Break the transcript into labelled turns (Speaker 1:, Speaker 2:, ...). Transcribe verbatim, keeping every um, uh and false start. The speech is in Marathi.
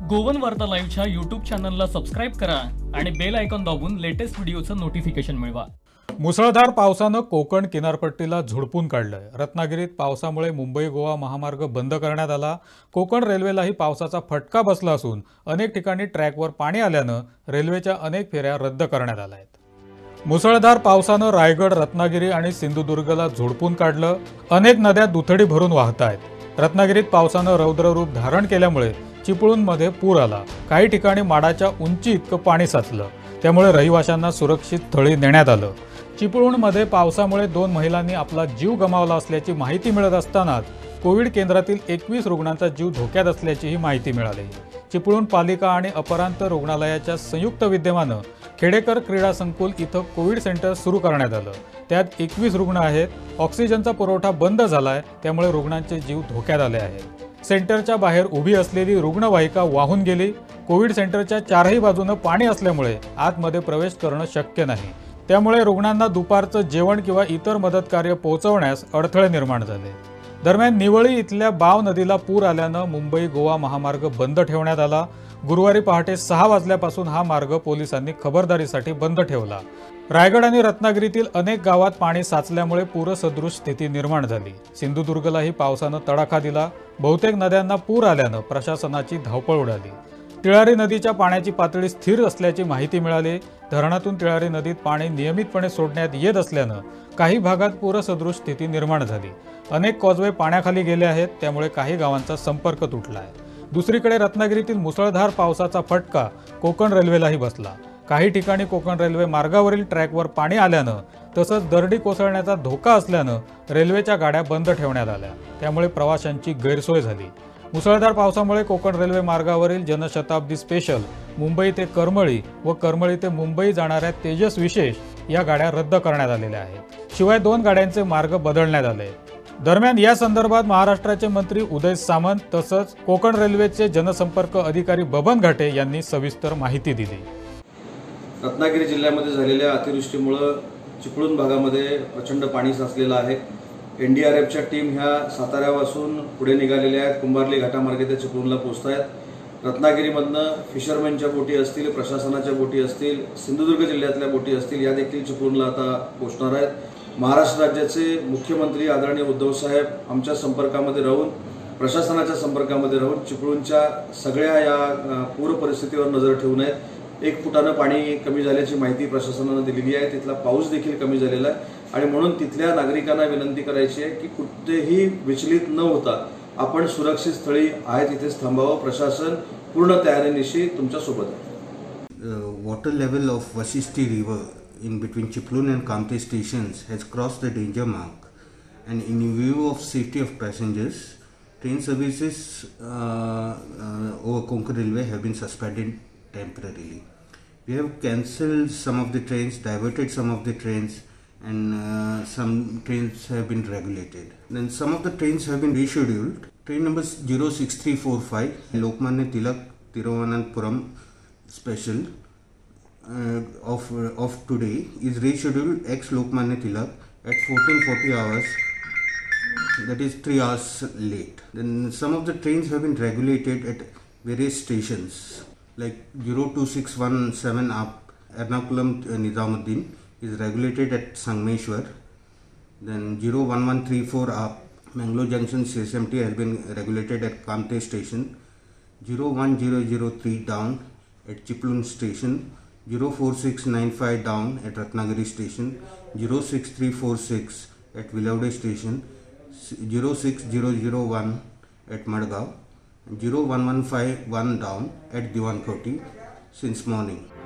Speaker 1: गोवन वार्ता लाईव्हच्या यूट्यूब चॅनलला सबस्क्राईब करा आणि बेल आयकॉन दाबून लेटेस्ट व्हिडिओचं नोटिफिकेशन मिळवा।
Speaker 2: मुसळधार पावसानं कोकण किनारपट्टीला झोडपून काढलंय। रत्नागिरीत पावसामुळे मुंबई गोवा महामार्ग बंद करण्यात आला। कोकण रेल्वेलाही पावसाचा फटका बसला असून अनेक ठिकाणी ट्रॅकवर पाणी आल्यानं रेल्वेच्या अनेक फेऱ्या रद्द करण्यात आल्या आहेत। मुसळधार पावसानं रायगड, रत्नागिरी आणि सिंधुदुर्गला झोडपून काढलं। अनेक नद्या दुथडी भरून वाहत आहेत। रत्नागिरीत पावसानं रौद्र रूप धारण केल्यामुळे चिपळूणमध्ये पूर आला। काही ठिकाणी माडाच्या उंची इतकं पाणी साचलं, त्यामुळे रहिवाशांना सुरक्षित स्थळी नेण्यात आलं। चिपळूणमध्ये पावसामुळे दोन महिलांनी आपला जीव गमावला असल्याची माहिती मिळत असतानाच कोविड केंद्रातील एकवीस रुग्णांचा जीव धोक्यात असल्याचीही माहिती मिळाली। चिपळूण पालिका आणि अपरांत रुग्णालयाच्या संयुक्त विद्यमानं खेडेकर क्रीडा संकुल इथं कोविड सेंटर सुरू करण्यात आलं। त्यात एकवीस रुग्ण आहेत। ऑक्सिजनचा पुरवठा बंद झालाय, त्यामुळे रुग्णांचे जीव धोक्यात आले आहेत। सेंटरच्या बाहेर उभी असलेली रुग्णवाहिका वाहून गेली। कोविड सेंटरच्या चारही बाजूने पाणी असल्यामुळे आतमध्ये प्रवेश करणं शक्य नाही, त्यामुळे रुग्णांना दुपारचं जेवण किंवा इतर मदत कार्य पोहोचवण्यास अडथळे निर्माण झाले। दरम्यान निवळी इथल्या बाव नदीला पूर आल्यानं मुंबई गोवा महामार्ग बंद ठेवण्यात आला। गुरुवारी पहाटे सहा वाजल्यापासून हा मार्ग पोलिसांनी खबरदारीसाठी बंद ठेवला। रायगड आणि रत्नागिरीतील अनेक गावात पाणी साचल्यामुळे पूरसदृश स्थिती निर्माण झाली। सिंधुदुर्गलाही पावसानं तडाखा दिला। बहुतेक नद्यांना पूर आल्यानं प्रशासनाची धावपळ उडाली। तिळारी नदीच्या पाण्याची पातळी स्थिर असल्याची माहिती मिळाली। धरणातून तिळारी नदीत पाणी नियमितपणे सोडण्यात येत असल्यानं काही भागात पूरसदृश स्थिती निर्माण झाली। अनेक कॉजवे पाण्याखाली गेले आहेत, त्यामुळे काही गावांचा संपर्क तुटला आहे। दुसरीकडे रत्नागिरीतील मुसळधार पावसाचा फटका कोकण रेल्वेलाही बसला। काही ठिकाणी कोकण रेल्वे मार्गावरील ट्रॅकवर पाणी आल्यानं तसंच दरडी कोसळण्याचा धोका असल्यानं रेल्वेच्या गाड्या बंद ठेवण्यात आल्या, त्यामुळे प्रवाशांची गैरसोय झाली। मुसळधार पावसामुळे कोकण रेल्वे मार्गावरील जनशताब्दी स्पेशल मुंबई ते करमळी व करमळी ते मुंबई जाणाऱ्या तेजस विशेष या गाड्या रद्द करण्यात आलेल्या आहेत। शिवाय दोन गाड्यांचे मार्ग बदलण्यात आले। दरम्यान या संदर्भात महाराष्ट्राचे मंत्री उदय सामंत तसंच कोकण रेल्वेचे जनसंपर्क अधिकारी बबन घाटे यांनी सविस्तर माहिती दिली।
Speaker 3: रत्नागिरी जिल्ह्यामध्ये झालेल्या अतिवृष्टीमुळे चिपळूण भागामध्ये प्रचंड पाणी साचलेलं आहे। एनडीआरएफच्या टीम ह्या साताऱ्यापासून पुढे निघालेल्या आहेत। कुंभारली घाटामार्गे ते चिपळूणला पोहोचत आहेत। रत्नागिरीमधनं फिशरमॅनच्या बोटी असतील, प्रशासनाच्या बोटी असतील, सिंधुदुर्ग जिल्ह्यातल्या बोटी असतील, या देखील चिपळूणला आता पोहोचणार आहेत। महाराष्ट्र राज्याचे मुख्यमंत्री आदरणीय उद्धव साहेब आमच्या संपर्कामध्ये राहून, प्रशासनाच्या संपर्कामध्ये राहून चिपळूणच्या सगळ्या या पूर परिस्थितीवर नजर ठेवून आहेत। एक फुटानं पाणी कमी झाल्याची माहिती प्रशासनानं दिलेली आहे। तिथला पाऊस देखील कमी झालेला आहे आणि म्हणून तिथल्या नागरिकांना विनंती करायची आहे की कुठेही विचलित न होता आपण सुरक्षित स्थळी आहे तिथेच थांबावं। प्रशासन पूर्ण तयारीनिशी तुमच्या सोबत आहे।
Speaker 4: Water level of Vashishthi river in between Chiplun and Kamte stations has crossed the danger mark, and in view of safety of passengers, train services uh, uh, over Konkan Railway have been suspended temporarily. We have cancelled some of the trains, diverted some of the trains, and uh, some trains have been regulated. Then some of the trains have been rescheduled. Train number zero six three four five, Lokmanya Tilak Tiruvananthapuram special, Uh, of uh, of today is rescheduled ex Lokmanya Tilak at fourteen forty hours, that is three hours late. Then some of the trains have been regulated at various stations like zero two six one seven up Ernakulam uh, Nizamuddin is regulated at Sangmeshwar. Then zero one one three four up Mangalore Junction C S M T has been regulated at Kamte station. zero one zero zero three down at Chiplun station. zero four six nine five down at Ratnagiri station, zero six three four six at Villavde station, zero six zero zero one at Madgaon, zero one one five one down at Diwan Koti since morning.